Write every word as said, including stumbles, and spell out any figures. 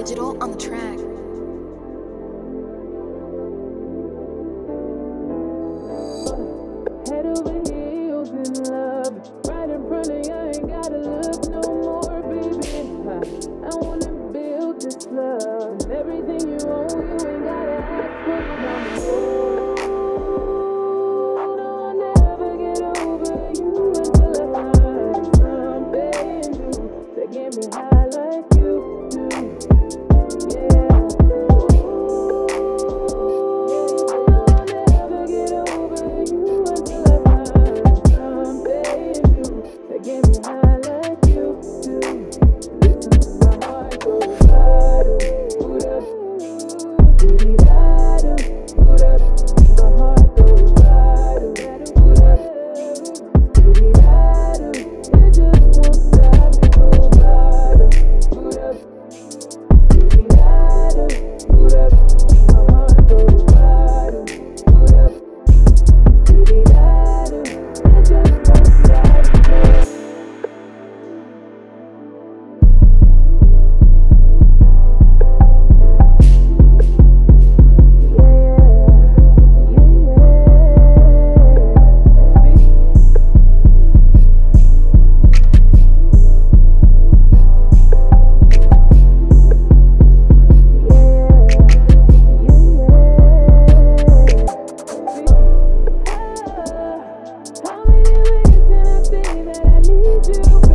Digital on the track. Head over heels in love, right in front of you, I ain't gotta look no more, baby. I wanna build this love, and everything you own, you ain't gotta ask for no more. I'll never get over you until I find something new that get me high like you do. Yeah. Get me high like you do. Listen to my heart go da-do, da-do, da-do, da-do. My heart go da-do, da-do, da-do. It just won't stop to go da-do, da-do, da-do, da-do. My heart go da-do, da-do, da-do. It just won't stop to go. How many ways can I say that I need you?